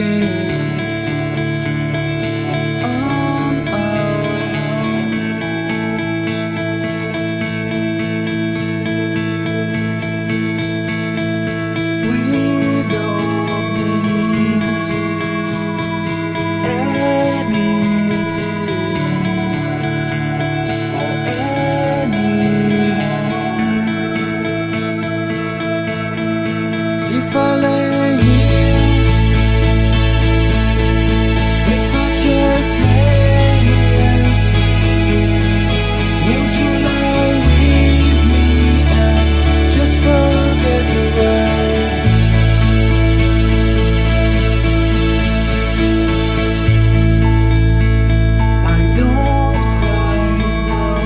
on our own. We don't need anything or anyone. If I lay here, if I just lay here, would you lie with me and just forget the world? I don't quite know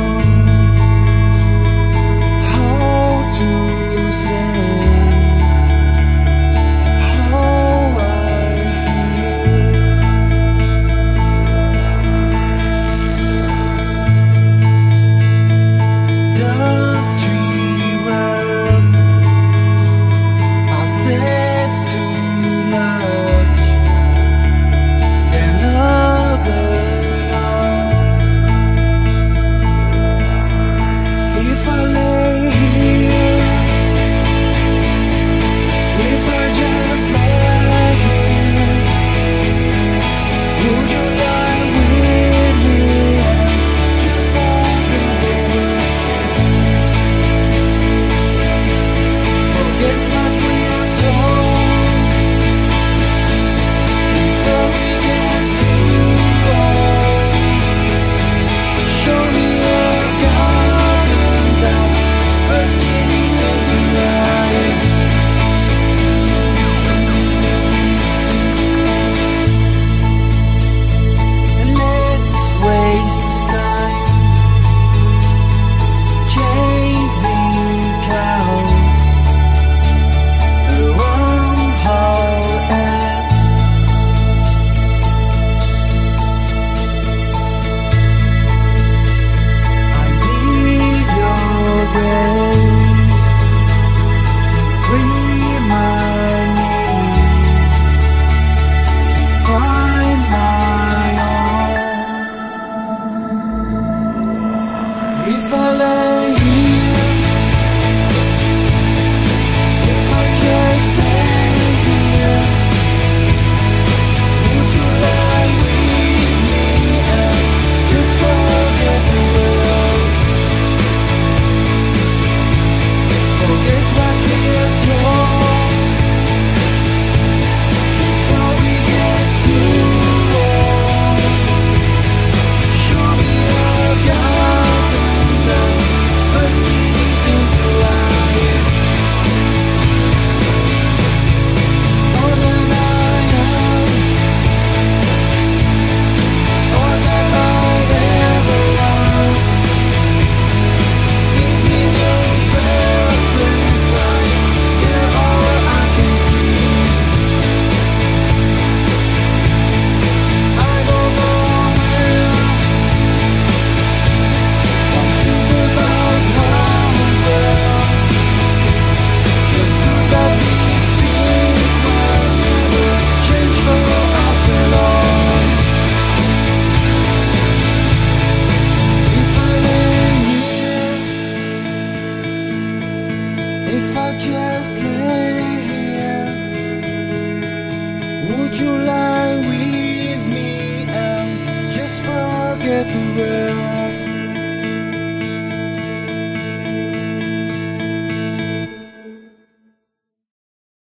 how to say how I feel. Those three words are said too much. They're not enough. If I lay here, if I just lay here, would you lie with me and just forget the world? Forget what we are told before we get too old. Show me a garden that's bursting into life. Let's waste time chasing cows around whole eggs. I need your grace to remind me to find my own. If I lay here, if I just lay here, would you lie with me and just forget the world? Forget what we're told before we get too old. Show me a garden that's bursting into life. More than I am, all that I ever was, is in your perfect eyes. You're all I can see. I don't know where, confused about how's where. Just know that this thing will never change for us at all. If I lay here, if I just lay here, would you lie with me and just forget the world?